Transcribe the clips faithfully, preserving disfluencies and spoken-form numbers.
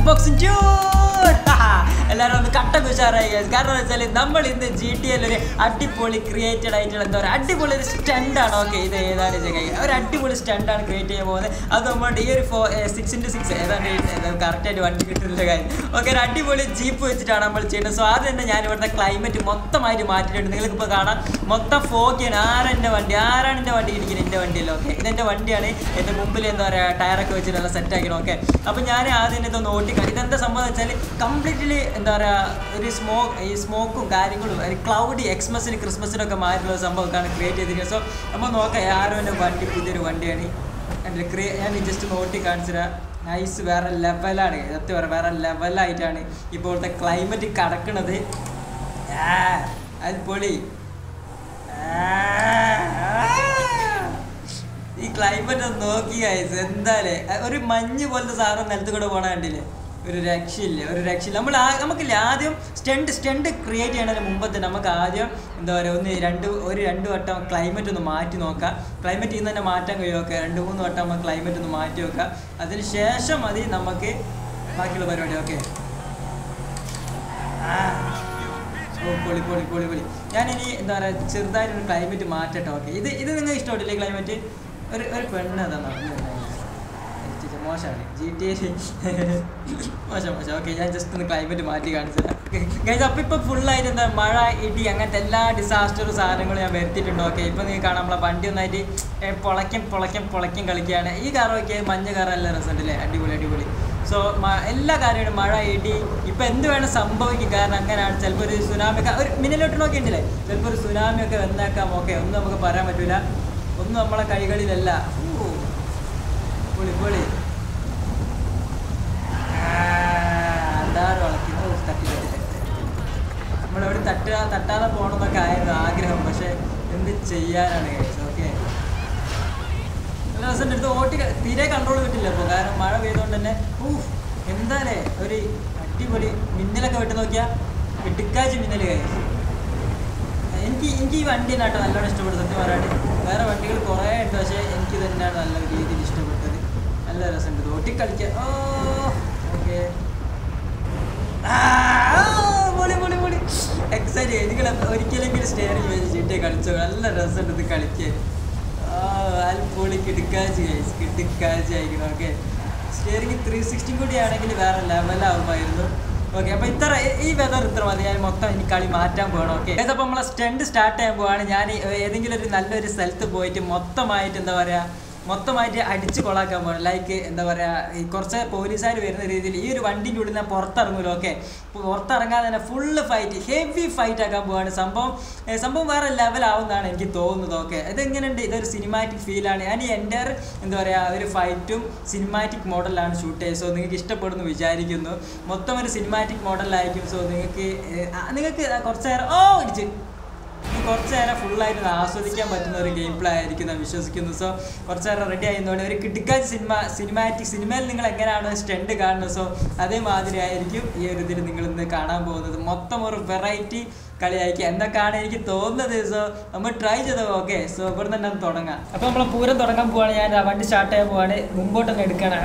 Unboxing എല്ലാവരും ഒന്ന് കട്ടൊക്കെ ഉഷാറായി ഗൈസ്. കാരണം എന്താ വെച്ചാൽ നമ്മൾ ഇന്ന് ജി ടി എൽ ഒരു അടിപൊളി ക്രിയേറ്റഡ് ആയിട്ടുള്ള എന്താ പറയുക അടിപൊളി ഒരു സ്റ്റണ്ടാണ്. ഓക്കെ, ഇത് ഏതാണ് ചെയ്യുക ഒരു അടിപൊളി സ്റ്റണ്ടാണ് ക്രിയേറ്റ് ചെയ്യാൻ പോകുന്നത്. അത് നമ്മുടെ ഈ ഒരു ഫോ സിക്സ് ഇൻറ്റു സിക്സ് ഏതാണ്ട് കറക്റ്റായിട്ട് വണ്ടി കിട്ടുന്നില്ല കാര്യം. ഓക്കെ, ഒരു അടിപൊളി ജീപ്പ് വെച്ചിട്ടാണ് നമ്മൾ ചെയ്യുന്നത്. സോ ആദ്യം തന്നെ ഞാൻ ഇവിടുത്തെ ക്ലൈമറ്റ് മൊത്തമായിട്ട് മാറ്റിയിട്ടുണ്ട്. നിങ്ങൾക്കിപ്പോൾ കാണാം മൊത്തം ഫോക്കിയാണ്. ആരെൻ്റെ വണ്ടി ആരാണ് എൻ്റെ വണ്ടി ഇരിക്കുന്നത്? എൻ്റെ വണ്ടിയല്ല. ഓക്കെ, ഇതെൻ്റെ വണ്ടിയാണ്. എൻ്റെ മുമ്പിൽ എന്താ പറയുക ടയറൊക്കെ വെച്ചിട്ട് നല്ല സെറ്റാക്കണം. ഓക്കെ, അപ്പോൾ ഞാൻ ആദ്യം ഇതൊന്ന് ഓട്ടിക്കാം. ഇതെന്താ സംഭവം വെച്ചാൽ കംപ്ലീറ്റ്ലി എന്താ പറയുക ഒരു സ്മോക്ക് ഈ സ്മോക്കും കാര്യങ്ങളും ഒരു ക്ലൗഡി എക്സ്മസിന് ക്രിസ്മസിനൊക്കെ മാറിയുള്ള സംഭവമൊക്കെയാണ് ക്രിയേറ്റ് ചെയ്തിരിക്കുന്നത്. സോ അപ്പോൾ നോക്കാം ആരോ എൻ്റെ വണ്ടി പുതിയൊരു വണ്ടിയാണ്. എൻ്റെ ക്രിയേ ഞാൻ ജസ്റ്റ് ഓട്ടി കാണിച്ചുതരാം. നൈസ്, വേറെ ലെവലാണ്. സത്യം പറയാം, വേറെ ലെവലായിട്ടാണ് ഇപ്പോഴത്തെ ക്ലൈമറ്റ് കിടക്കുന്നത്. അത് പൊളി. ഈ ക്ലൈമറ്റ് ഒന്ന് നോക്കി ഗൈസ്, എന്തായാലേ ഒരു മഞ്ഞ് പോലത്തെ സാധനം നിലത്ത് കൂടെ പോകണ കണ്ടില്ലേ? ഒരു രക്ഷയില്ല, ഒരു രക്ഷയില്ല. നമ്മൾ ആ നമുക്കില്ല ആദ്യം സ്റ്റണ്ട് സ്റ്റണ്ട് ക്രിയേറ്റ് ചെയ്യണതിന് മുമ്പത്തെ നമുക്ക് ആദ്യം എന്താ പറയുക ഒന്ന് രണ്ട് ഒരു രണ്ട് വട്ടം ക്ലൈമറ്റ് ഒന്ന് മാറ്റി നോക്കാം. ക്ലൈമറ്റ് ഇന്ന് തന്നെ മാറ്റാൻ കഴിയുമൊക്കെ രണ്ട് മൂന്ന് വട്ടം നമ്മൾ ക്ലൈമറ്റ് ഒന്ന് മാറ്റി വെക്കാം. അതിന് ശേഷം മതി നമുക്ക് ബാക്കിയുള്ള പരിപാടി. ഓക്കെ, ഓ പൊളി പൊളി പൊളി പൊളി. ഞാനിനി എന്താ പറയുക ചെറുതായിട്ടൊരു ക്ലൈമറ്റ് മാറ്റട്ടെ. ഓക്കെ, ഇത് ഇത് നിങ്ങൾക്ക് ഇഷ്ടപ്പെട്ടില്ലേ ക്ലൈമറ്റ്? ഒരു ഒരു പെണ്ണ് അതാണ് മോശമാണ് ജി ടി എ മോശം മോശം. ഓക്കെ, ഞാൻ ജസ്റ്റ് ഒന്ന് ക്ലൈമറ്റ് മാറ്റി കാണിച്ചു തരാം ഗൈസ്. അപ്പോൾ ഇപ്പോൾ ഫുള്ളായിട്ട് എന്താ മഴ ഇടി അങ്ങനത്തെ എല്ലാ ഡിസാസ്റ്റർ സാധനങ്ങളും ഞാൻ വരുത്തിയിട്ടുണ്ട്. ഓക്കെ, ഇപ്പോൾ നിങ്ങൾക്ക് കാണാം നമ്മളെ വണ്ടി ഒന്നായിട്ട് പൊളയ്ക്കും പൊളയ്ക്കും പൊളയ്ക്കും കളിക്കുകയാണ്. ഈ കാറൊക്കെ മഞ്ഞ കാർ നല്ല രസമുണ്ടല്ലേ? അടിപൊളി അടിപൊളി. സോ എല്ലാ കാര്യങ്ങളും മഴ ഇടി ഇപ്പം എന്ത് വേണം സംഭവിക്കും. കാരണം അങ്ങനെയാണ്. ചിലപ്പോൾ ഒരു സുനാമി ഒക്കെ ഒരു മിന്നലോട്ട് നോക്കി ഉണ്ടല്ലേ, ചിലപ്പോൾ ഒരു സുനാമി ഒക്കെ വന്നേക്കാം. ഓക്കെ, ഒന്നും നമുക്ക് പറയാൻ പറ്റില്ല, ഒന്നും നമ്മളെ കൈകളിലല്ല. പൊളി പൊളി. നമ്മളെവിടെ തട്ടുക തട്ടാതെ പോകണമെന്നൊക്കെ ആയിരുന്നു ആഗ്രഹം, പക്ഷെ എന്ത് ചെയ്യാനാണ് ഗൈസ്. ഓക്കെ, നല്ല രസം. എടുത്ത് ഓട്ടി തീരെ കൺട്രോൾ കിട്ടില്ല ഇപ്പോൾ, കാരണം മഴ പെയ്തുകൊണ്ട് തന്നെ. ഊഹ്, എന്താലേ ഒരു അടിപൊളി മിന്നലൊക്കെ വിട്ട് നോക്കിയാൽ ഇടുക്കാച്ച് മിന്നൽ ഗൈസ്. എനിക്ക് എനിക്ക് ഈ വണ്ടി തന്നെയാട്ടോ നല്ലോണം ഇഷ്ടപ്പെട്ടു. സത്യം പറയാണ്ട് വേറെ വണ്ടികൾ കുറേ ഉണ്ട്, പക്ഷേ എനിക്ക് തന്നെയാണ് നല്ല രീതിയിൽ ഇഷ്ടപ്പെട്ടത്. നല്ല രസമുണ്ട് ഓട്ടിക്കളിക്കാൻ. ഓ ഓക്കെ, പൊളി പൊളി പൊളി. എക്സൈറ്റ് ചെയ്യും. നിങ്ങൾ ഒരിക്കലെങ്കിലും സ്റ്റെയറിംഗ് വെച്ച് ചീട്ടേ കളിച്ചോ, നല്ല രസമുണ്ട് ഇത് കളിക്കാൻ. അത് പൊളി കിടുക്കാച്ച് ഗൈസ്, കിടുക്കാച്ച് അയക്കണം. ഓക്കെ, സ്റ്റെയറിംഗ് ത്രീ സിക്സ്റ്റി കൂടി ആണെങ്കിൽ വേറെ ലെവലാവുമായിരുന്നു. ഓക്കെ, അപ്പോൾ ഇത്ര ഈ വെതർ ഇത്ര മതി. ഞാൻ മൊത്തം ഇനി കളി മാറ്റാൻ പോകണം. ഓക്കെ, അപ്പോൾ നമ്മളെ സ്റ്റണ്ട് സ്റ്റാർട്ട് ചെയ്യാൻ പോവാണ്. ഞാൻ ഏതെങ്കിലും ഒരു നല്ലൊരു സ്ഥലത്ത് പോയിട്ട് മൊത്തമായിട്ട് എന്താ പറയുക മൊത്തമായിട്ട് അടിച്ച് കൊളാക്കാൻ പോകണം. ലൈക്ക് എന്താ പറയുക ഈ കുറച്ച് പോലീസുകാർ വരുന്ന രീതിയിൽ ഈ ഒരു വണ്ടിൻ്റെ ഉള്ളിൽ നിന്ന് പുറത്തിറങ്ങുമല്ലോ. ഓക്കെ, പുറത്തിറങ്ങാതെ തന്നെ ഫുള്ള് ഫൈറ്റ് ഹെവി ഫൈറ്റ് ആക്കാൻ പോവാണ്. സംഭവം സംഭവം വേറെ ലെവലാവുന്നതാണ് എനിക്ക് തോന്നുന്നത്. ഓക്കെ, ഇതെങ്ങനെയുണ്ട്? ഇതൊരു സിനിമാറ്റിക് ഫീലാണ്. ഞാൻ ഈ എൻ്റെ എന്താ പറയുക ഒരു ഫൈറ്റും സിനിമാറ്റിക് മോഡലാണ് ഷൂട്ട് ചെയ്യുന്നത്. സോ നിങ്ങൾക്ക് ഇഷ്ടപ്പെടുന്നു വിചാരിക്കുന്നു. മൊത്തം ഒരു സിനിമാറ്റിക് മോഡലായിരിക്കും. സോ നിങ്ങൾക്ക് നിങ്ങൾക്ക് കുറച്ച് നേരം ഓ ഇടിച്ച് കുറച്ച് നേരം ഫുള്ളായിട്ട് ആസ്വദിക്കാൻ പറ്റുന്ന ഒരു ഗെയിം പ്ലേ ആയിരിക്കും ഞാൻ വിശ്വസിക്കുന്നു. സോ കുറച്ച് നേരം റെഡി ആയതുകൊണ്ട് ഒരു കിടുക്കാച്ച് സിനിമ സിനിമാറ്റിക് സിനിമയിൽ നിങ്ങൾ എങ്ങനെയാണ് സ്റ്റണ്ട് കാണുന്നത്, സോ അതേമാതിരി ആയിരിക്കും ഈ ഒരു ഇതിൽ നിങ്ങൾ ഇന്ന് കാണാൻ പോകുന്നത്. മൊത്തം ഒരു വെറൈറ്റി കളിയായിരിക്കും എന്നൊക്കെയാണ് എനിക്ക് തോന്നുന്നത്. സോ നമ്മൾ ട്രൈ ചെയ്തോ. ഓക്കെ, സോ ഇവിടെ തന്നെ തുടങ്ങാം. അപ്പോൾ നമ്മൾ പൂരം തുടങ്ങാൻ പോവാണ്. ഞാൻ വണ്ടി സ്റ്റാർട്ട് ചെയ്യാൻ പോവാണ്. മുമ്പോട്ട് തന്നെ എടുക്കണം.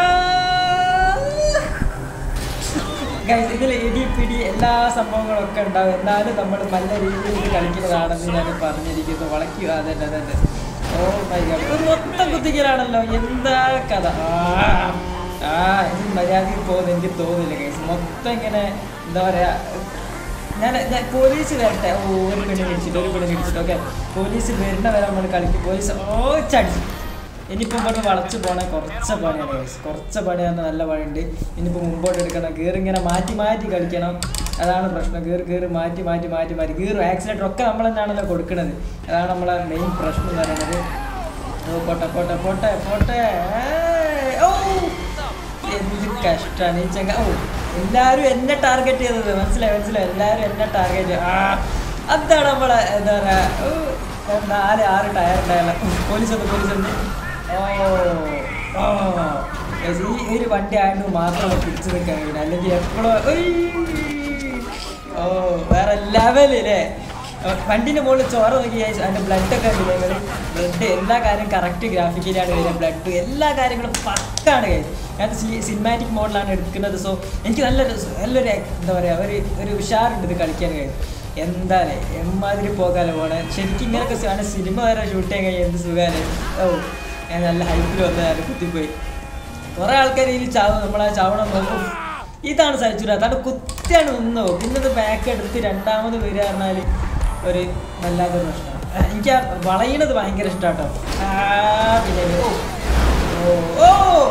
ഗൈസ്, ഇതിൽ ഇടി പിടി എല്ലാ സംഭവങ്ങളൊക്കെ ഉണ്ടാവും. എന്നാലും നമ്മൾ നല്ല രീതിയിൽ ഇത് കളിക്കുന്നതാണെന്ന് ഞാൻ പറഞ്ഞിരിക്കുന്നു. വളയ്ക്കുക അതന്നെ അതന്നെ. ഓ മൈ ഗോഡ്, ഇത് മൊത്തം കുത്തിക്കലാണല്ലോ. എന്താ കഥ? ആ ഇത് മര്യാദയ്ക്ക് പോകുന്നത് എനിക്ക് തോന്നുന്നില്ല ഗൈസ്. മൊത്തം ഇങ്ങനെ എന്താ പറയുക ഞാൻ ഞാൻ പോലീസ് വരട്ടെ. ഓ ഒരു പെണ്ണിന് ഇടിച്ചിട്ട് ഒരു പെണ്ണിന് ഇടിച്ചിട്ട്. ഓക്കെ, പോലീസ് വരുന്ന വരെ നമ്മൾ കളിക്കും. പോലീസ് ഓ ചടിച്ചു. ഇനിയിപ്പോൾ ഇവിടുന്ന് വളച്ച് പോകണേ കുറച്ച് പണിയാണ് ഗൈസ്. കുറച്ച് പണിയാണ്, നല്ല പണിയുണ്ട്. ഇനിയിപ്പോൾ മുമ്പോട്ട് എടുക്കണം. ഗിയർ ഇങ്ങനെ മാറ്റി മാറ്റി കളിക്കണം. അതാണ് പ്രശ്നം. ഗിയർ ഗിയർ മാറ്റി മാറ്റി മാറ്റി മാറ്റി ഗിയർ ആക്സിലേറ്റർ ഒക്കെ നമ്മൾ തന്നെയാണല്ലോ കൊടുക്കുന്നത്. അതാണ് നമ്മളെ മെയിൻ പ്രശ്നം എന്ന് പറയുന്നത്. ഓ പോട്ടെ പോട്ടെ പോട്ടെ പോട്ടെ. ഓ എന്ത് കഷ്ടമാണ് ഈ ചെങ്ക. ഓ എല്ലാവരും എന്നെ ടാർഗറ്റ് ചെയ്തത് മനസ്സിലായി മനസ്സിലായി എല്ലാവരും എന്നെ ടാർഗറ്റ്. ആ അതാണ് നമ്മളെ എന്താ പറയുക നാല് ആറ് ടയർ ഉണ്ടായല്ല. പോലീസുണ്ട് പോലീസുണ്ട്. ഓ ഓ ഈ ഒരു വണ്ടി ആയതുകൊണ്ട് മാത്രം പിടിച്ചു നിൽക്കാൻ കഴിയില്ല, അല്ലെങ്കിൽ എപ്പോഴും ഓ വേറെ ലെവലല്ലേ. വണ്ടിൻ്റെ മുകളിൽ ചോര നോക്കി അതിൻ്റെ ബ്ലഡൊക്കെ ഉണ്ട് ഞങ്ങൾ ബ്ലഡ് എല്ലാ കാര്യം കറക്റ്റ് ഗ്രാഫിക്കലാണ് വരിക ബ്ലഡ് എല്ലാ കാര്യങ്ങളും പക്കാണ് കഴിയും ഞാൻ സിനിമാറ്റിക് മോഡലാണ് എടുക്കുന്നത് സോ എനിക്ക് നല്ലൊരു നല്ലൊരു എന്താ പറയുക ഒരു ഒരു ഉഷാറുണ്ട് ഇത് കളിക്കാൻ കഴിയും എന്തായാലേ എമ്മാതിരി പോകാലോ പോണേ ശരിക്കും ഇങ്ങനെയൊക്കെ ആണ് സിനിമ വരെ ഷൂട്ട് ചെയ്യാൻ കഴിയും എന്ത് സുഖമാണ് ഓ ഞാൻ നല്ല ഹൈപ്പിൽ വന്നതാണ് കുത്തിപ്പോയി കുറേ ആൾക്കാർ ഇതിൽ ചാവും നമ്മളാ ചാവണം നോക്കും ഇതാണ് സഹിച്ചിട്ട് അതാണ് കുത്തിയാണ് നിന്നോ പിന്നത് ബാക്ക് എടുത്ത് രണ്ടാമത് വരിക പറഞ്ഞാൽ ഒരു വല്ലാത്തൊരു പ്രശ്നമാണ് എനിക്ക് ആ വളയണത് ഭയങ്കര ഇഷ്ടമാട്ടോ പിന്നെ ഓ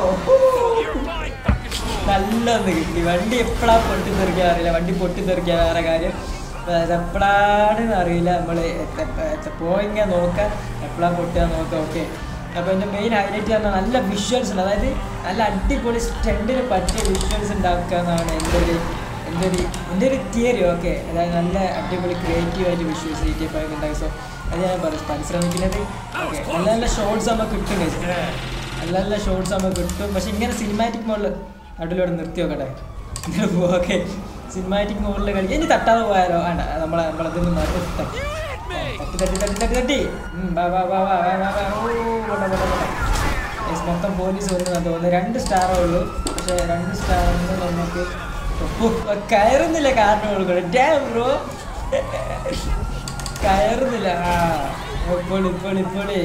നല്ലൊന്ന് കിട്ടി വണ്ടി എപ്പോഴാണ് പൊട്ടിത്തെറിക്കാൻ അറിയില്ല വണ്ടി പൊട്ടിത്തെറിക്കാൻ വേറെ കാര്യം അതെപ്പോഴാണെന്ന് അറിയില്ല നമ്മൾ പോയിങ്ങനെ നോക്കാം എപ്പോഴാണ് പൊട്ടുക നോക്കാം ഓക്കെ അപ്പോൾ എൻ്റെ മെയിൻ ഹൈലൈറ്റ് പറഞ്ഞാൽ നല്ല വിഷ്വൽസ് ഉണ്ട് അതായത് നല്ല അടിപൊളി സ്റ്റണ്ടിന് പറ്റിയ വിഷ്വൽസ് ഉണ്ടാക്കുക എന്നാണ് എൻ്റെ ഒരു എൻ്റെ ഒരു എൻ്റെ ഒരു തിയറി ഓക്കെ അതായത് നല്ല അടിപൊളി ക്രിയേറ്റീവായിട്ട് visuals G T A five ഉണ്ടായി സോ അത് ഞാൻ പരിശ്രമിക്കുന്നത് ഓക്കെ നല്ല നല്ല ഷോർട്സ് നമുക്ക് കിട്ടും നല്ല നല്ല ഷോർട്സ് നമുക്ക് കിട്ടും പക്ഷെ ഇങ്ങനെ സിനിമാറ്റിക് മോഡിൽ അടിയിലൂടെ നിർത്തി നോക്കട്ടെ ഇങ്ങനെ പോവാം ഓക്കെ സിനിമാറ്റിക് മോഡിൽ കളിക്കുക ഇനി തട്ടാതെ പോയാലോ വേണ്ട നമ്മളെ നമ്മളതിന് മാറ്റി തട്ടി തട്ടി തട്ടി തട്ടി തട്ടി വാ വാ വാ വാ വാ വാ ഓ മൊത്തം പോലീസ് വന്നതാണ് തോന്നുന്നത് രണ്ട് സ്റ്റാറേ ഉള്ളൂ പക്ഷേ രണ്ട് സ്റ്റാറിന് നമുക്ക് കയറുന്നില്ല കാരണം കൊടുക്കണം ഡാം ബ്രോ കയറുന്നില്ല ആ ഇപ്പോൾ ഇപ്പോൾ ഇപ്പോഴേ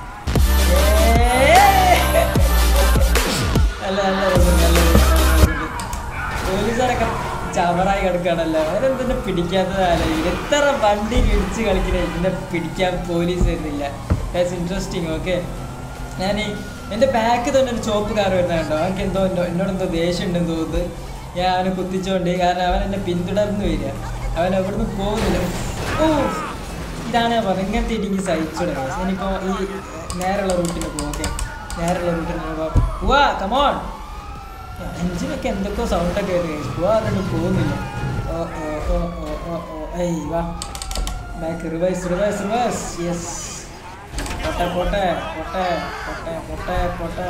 നല്ല നല്ല നല്ല പോലീസുകാരൊക്കെ ചവറായി കിടക്കുകയാണല്ലോ അവരെന്തിനെ പിടിക്കാത്തതല്ല എത്ര വണ്ടി ഇടിച്ച് കളിക്കണേ ഇതിനെ പിടിക്കാൻ പോലീസ് വരുന്നില്ല ദാറ്റ്സ് ഇൻട്രസ്റ്റിങ് ഓക്കെ ഞാൻ എൻ്റെ ബാക്ക് തന്നെ ഒരു ചോപ്പ് കാർ വരുന്നുണ്ടോ അവർക്ക് എന്തോ എന്തോ എന്നോട് എന്തോ ദേഷ്യം ഉണ്ടെന്ന് തോന്നുന്നത് ഞാൻ അവനെ കുത്തിച്ചോണ്ട് കാരണം അവൻ എന്നെ പിന്തുടർന്ന് വരിക അവൻ എവിടുന്ന് പോകുന്നില്ല ഓ ഇതാണ് ഞാൻ പറഞ്ഞത് ഇങ്ങനത്തെ ഇടിക്ക് സഹിച്ചോടെ ഞാനിപ്പോൾ ഈ നേരെയുള്ള റൂട്ടിന് പോകും ഓക്കെ നേരെയുള്ള റൂട്ടിന് പോകാം പോവാ കമോൺ എഞ്ചിനൊക്കെ എന്തൊക്കെയോ സൗണ്ടൊക്കെ വരുന്നത് പോവാറുണ്ട് പോകുന്നില്ല ഓ ഓ ഓ ഓ ഓ ഓ ഏയ് വാ back reverse reverse reverse yes പൊട്ടെ പൊട്ടെ പൊട്ടെ പൊട്ടെ പൊട്ടെ പൊട്ടെ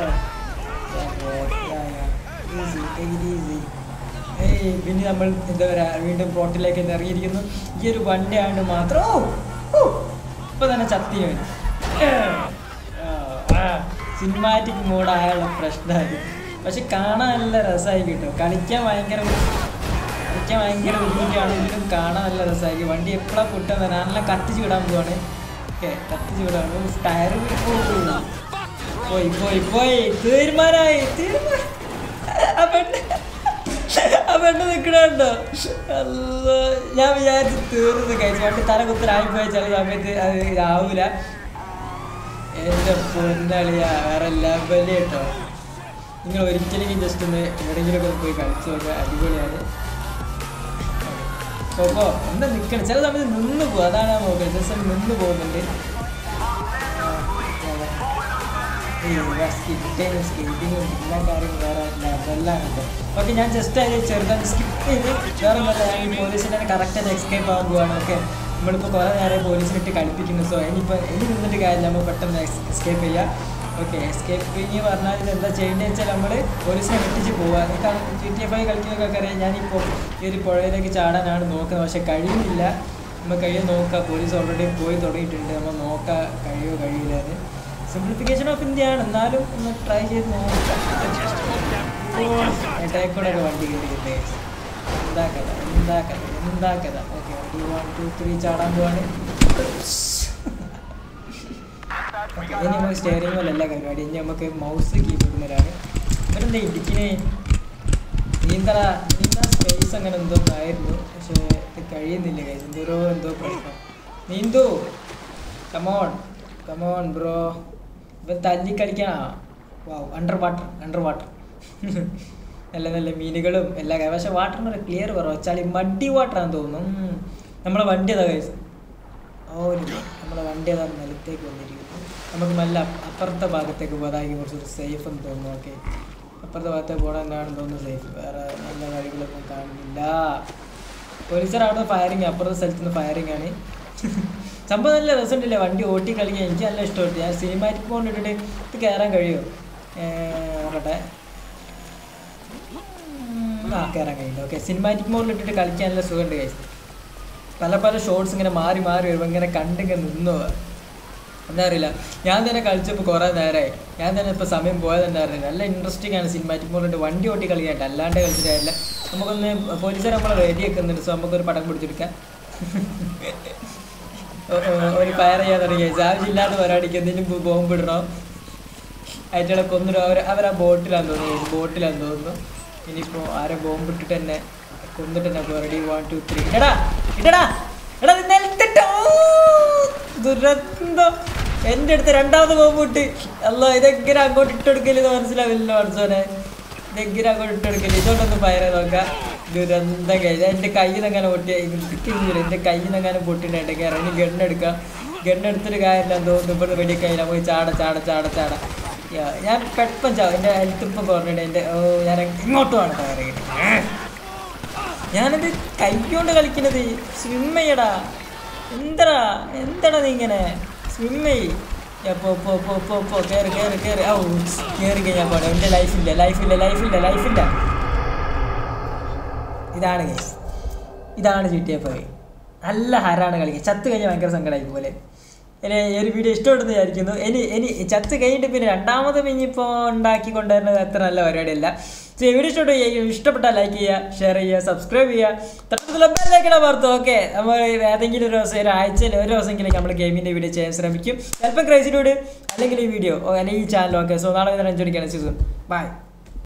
ഈസി ഈസി ഏയ് പിന്നെ നമ്മൾ എന്താ പറയുക വീണ്ടും പോട്ടിലേക്ക് ഇറങ്ങിയിരിക്കുന്നു ഈ ഒരു വണ്ടി ആയതുകൊണ്ട് മാത്രം ഓ ഇപ്പം തന്നെ ചത്തി വരും സിനിമാറ്റിക് മോഡായുള്ള പ്രശ്നമാണ് പക്ഷെ കാണാൻ നല്ല രസമായി കിട്ടും കളിക്കാൻ ഭയങ്കര കളിക്കാൻ ഭയങ്കര ബുദ്ധിമുട്ടാണെങ്കിലും കാണാൻ നല്ല രസമായിരിക്കും വണ്ടി എപ്പോഴാണ് പൊട്ടുക നല്ല കത്തിച്ച് വിടാൻ പോവാണ് ഓക്കെ കത്തിച്ച് വിടാണ് ടയർ പോയി പോയി പോയി തീരുമാനമായി തീരുമാനം ആ പെണ്ണ് ആ പെണ്ണ് നിൽക്കണുണ്ടോ അല്ല ഞാൻ വിചാരിച്ച് തീർന്ന് കഴിച്ചു വണ്ടി തല കുത്തരായിപ്പോയ ചില സമയത്ത് അത് ആവൂല എൻ്റെ പൊന്നളിയാ വേറെ ലെവല് കേട്ടോ നിങ്ങൾ ഒരിക്കലെങ്കിൽ ജസ്റ്റ് ഒന്ന് എവിടെയെങ്കിലുമൊക്കെ പോയി കളിച്ചു നോക്കുക അടിപൊളിയാണ് അപ്പോൾ എന്താ നിൽക്കണം ചില സമയത്ത് നിന്ന് പോകും അതാണ് ഞാൻ നോക്കുന്നത് ജസ്റ്റ് നിന്ന് പോകുന്നുണ്ട് സ്കിപ്പിങ്ങും സ്കേറ്റിങ്ങും എല്ലാ കാര്യങ്ങളും വേറെ ലെവലാണ് കേട്ടോ ഓക്കെ ഞാൻ ജസ്റ്റ് അതിൽ ചെറുതായി സ്കിപ്പ് ചെയ്ത് വേറെ ഒന്നല്ല ഞാൻ ഈ പോലീസിൻ്റെ കറക്റ്റായിട്ട് എസ്കേപ്പ് ആകാൻ പോവാണ് ഓക്കെ നമ്മളിപ്പോൾ കുറേ നേരം പോലീസിനിട്ട് കളിപ്പിക്കുന്നു സോ ഇനിയിപ്പോൾ ഇനി നിന്നിട്ട് കാര്യം നമ്മൾ പെട്ടെന്ന് എസ്കേപ്പ് ചെയ്യാം ഓക്കെ എസ്കേപ്പിങ് പറഞ്ഞാൽ ഇത് എന്താ ചെയ്യേണ്ടത് വെച്ചാൽ നമ്മൾ പോലീസിനെ വെട്ടിച്ച് പോവുക കാരണം ജി ടി എഫ് ഐ കളിക്കുന്നതൊക്കെ അറിയാം ഞാനിപ്പോൾ ഈ ഒരു പുഴയിലേക്ക് ചാടാനാണ് നോക്കുന്നത് പക്ഷെ കഴിയുന്നില്ല നമ്മൾ കഴിയും നോക്കുക പോലീസ് ഓൾറെഡി പോയി തുടങ്ങിയിട്ടുണ്ട് നമ്മൾ നോക്കുക കഴിയുമോ കഴിയില്ല അത് സിംപ്ലിഫിക്കേഷൻ ഓഫ് ഇന്ത്യ ആണ് എന്നാലും ഒന്ന് ട്രൈ ചെയ്ത് നോക്കാം ഏട്ടേക്കൂടെ ഒക്കെ വണ്ടി കയറി കിട്ടേ എന്താ കഥ എന്താ കഥ എന്താ കഥ ഓക്കെ വണ്ടി വൺ ടു ത്രീ ചാടാൻ പോവാണ് ഇനി നമുക്ക് സ്റ്റെയറിംഗ് പോലല്ല പരിപാടി ഇനി നമുക്ക് മൗസ് കീബോർഡിലാണ് ഇവരെന്താ ഇടിക്കിനെ നീന്തല നീന്താൻ സ്പേസ് അങ്ങനെ എന്തോ ആയിരുന്നു പക്ഷേ ഇത് കഴിയുന്നില്ല കൈ എന്തോരോ എന്തോ പ്രശ്നം നീന്തു കമോൺ കമോൺ ബ്രോ ഇപ്പം തല്ലി കളിക്കണ wow under water under water നല്ല നല്ല മീനുകളും എല്ലാ കാര്യം പക്ഷേ വാട്ടറിന് ക്ലിയർ കുറവ് വെച്ചാൽ മഡി വാട്ടറാണെന്ന് തോന്നുന്നു നമ്മളെ വണ്ടി അതാ കൈസ് ഓ നമ്മളെ വണ്ടി അതാ നിലത്തേക്ക് വന്നിരിക്കുന്നു നമുക്ക് നല്ല അപ്പുറത്തെ ഭാഗത്തേക്ക് പോകാതായി കുറച്ച് സേഫ് എന്ന് തോന്നുന്നു ഓക്കെ അപ്പുറത്തെ ഭാഗത്തേക്ക് പോകാൻ എന്താണെന്ന് തോന്നുന്നു സേഫ് വേറെ നല്ല വഴികളൊന്നും കാണുന്നില്ല പോലീസർ അവിടെ ഫയറിങ് അപ്പുറത്തെ സ്ഥലത്ത് നിന്ന് ഫയറിങ് ആണ് സംഭവം നല്ല രസമുണ്ടല്ലേ വണ്ടി ഓട്ടി കളിക്കാൻ എനിക്ക് നല്ല ഇഷ്ടപ്പെട്ടു ഞാൻ സിനിമാറ്റിക് മോഡ് ഇട്ടിട്ട് ഇത് കയറാൻ കഴിയുമോ നോക്കട്ടെ ആ കയറാൻ കഴിയില്ല ഓക്കെ സിനിമാറ്റിക് മോഡിൽ ഇട്ടിട്ട് കളിക്കാൻ നല്ല സുഖമുണ്ട് കൈസ് പല പല ഷോട്ട്സ് ഇങ്ങനെ മാറി മാറി വരുമ്പോൾ ഇങ്ങനെ കണ്ടിങ്ങനെ നിന്നു എന്താ അറിയില്ല. ഞാൻ തന്നെ കളിച്ചപ്പോൾ കുറേ നേരമായി. ഞാൻ തന്നെ ഇപ്പോൾ സമയം പോയത് എന്താ അറിയില്ല. നല്ല ഇൻട്രസ്റ്റിംഗ് ആണ് സിനിമാറ്റിക് മോഡുണ്ട്. വണ്ടി ഓട്ടി കളിക്കാണ്ട് അല്ലാണ്ട് കളിച്ചിട്ടില്ല. നമുക്കൊന്ന് പോലീസുകാർ നമ്മളെ റെഡി ആക്കുന്നുണ്ട്. സോ നമുക്കൊരു പടം പിടിച്ചെടുക്കാം. ഒരു ഫയർ ചെയ്യാൻ തുടങ്ങി. ആവശ്യമില്ലാത്ത പരിപാടിക്ക് എന്തെങ്കിലും ബോംബ് ഇടണോ ആയിട്ടുള്ള കൊന്നിടും. അവർ അവരാ ബോട്ടിലാന്ന് തോന്നുന്നു ബോട്ടിലാന്ന് തോന്നുന്നു ഇനിയിപ്പോൾ ആരെ ബോംബ് ഇട്ടിട്ട് തന്നെ കൊന്നിട്ട് തന്നെ റെഡി വൺ ടു ത്രീ ഇടടാ ഇടടാ എടാ നിലത്തിട്ടോ ദുരന്തം. എൻ്റെ അടുത്ത് രണ്ടാമത് ബോംബ് ഇട്ട് അല്ല ഇതെങ്ങനെ അങ്ങോട്ട് ഇട്ടെടുക്കലെന്ന് മനസ്സിലാവില്ല മനസ്സോനെ. ഇതെങ്ങനെ അങ്ങോട്ട് ഇട്ടെടുക്കല് ഇതോട്ടൊന്ന് ഫയർ ചെയ്ത് നോക്കാം. ദുരന്തം കഴിഞ്ഞ എൻ്റെ കയ്യിൽ നിന്ന് അങ്ങനെ പൊട്ടിയ എൻ്റെ കയ്യിൽ നിന്ന് അങ്ങനെ പൊട്ടിയിട്ടുണ്ടെങ്കിൽ ഇറങ്ങി ഗണ്ണെടുക്കാം. ഗണ്ണെടുത്തിട്ട് കാര്യമില്ല തോന്നുന്നു. ഇപ്പോൾ റെഡി കഴിഞ്ഞാൽ പോയി ചാട ചാട ചാട ചാട ഞാൻ പെട്ടെന്ന് ചാവും. എൻ്റെ ഹെൽത്ത് ഇപ്പം കുറഞ്ഞിട്ട് എൻ്റെ ഓ ഞാൻ ഇങ്ങോട്ടുമാണ് ഫയർ ചെയ്തിട്ട്. ഞാനത് കൈ കൊണ്ട് കളിക്കുന്നത്. സ്വിം ചെയ്യടാ എന്താടാ എന്താടാ നീ ഇങ്ങനെ സ്വിം ചെയ് പോ പോ പോ പോ പോ കയറി കയറി കയറി ഓ കയറി കഴിഞ്ഞാൽ പോട്ടെ. എൻ്റെ ലൈഫില്ല ലൈഫില്ല ലൈഫില്ല ലൈഫില്ല. ഇതാണ് ഗെയിംസ്. ഇതാണ് ജി ടി എ ഫൈവ്. നല്ല ഹരാണ് കളിക്കുക. ചത്ത് കഴിഞ്ഞാൽ ഭയങ്കര സങ്കടമായി പോലെ. ഇനി ഒരു വീഡിയോ ഇഷ്ടപ്പെട്ടെന്ന് വിചാരിക്കുന്നു. ഇനി ഇനി ചത്ത് കഴിഞ്ഞിട്ട് പിന്നെ രണ്ടാമത് ഇനിയിപ്പോൾ ഉണ്ടാക്കി കൊണ്ടുവരുന്നത് അത്ര നല്ല പരിപാടിയല്ല. സോ ഈ വീഡിയോ ഇഷ്ടപ്പെട്ടു ഇഷ്ടപ്പെട്ടാൽ ലൈക്ക് ചെയ്യുക, ഷെയർ ചെയ്യുക, സബ്സ്ക്രൈബ് ചെയ്യുക, തൊട്ടടുത്തുള്ള ബെല്ലൈക്കൺ അമർത്തുക. ഓക്കെ, നമ്മൾ ഏതെങ്കിലും ഒരു ദിവസം ഒരു ആഴ്ചയിൽ ഒരു ദിവസമെങ്കിലും നമ്മൾ ഗെയിമിൻ്റെ വീഡിയോ ചെയ്യാൻ ശ്രമിക്കും. ചിലപ്പോൾ ക്രൈസിലൂടെ അല്ലെങ്കിൽ ഈ വീഡിയോ അല്ലെങ്കിൽ ഈ ചാനൽ. ഓക്കെ, സോ നാളെ അഞ്ചു മണിക്കാണ് സീസൺ. ബൈ.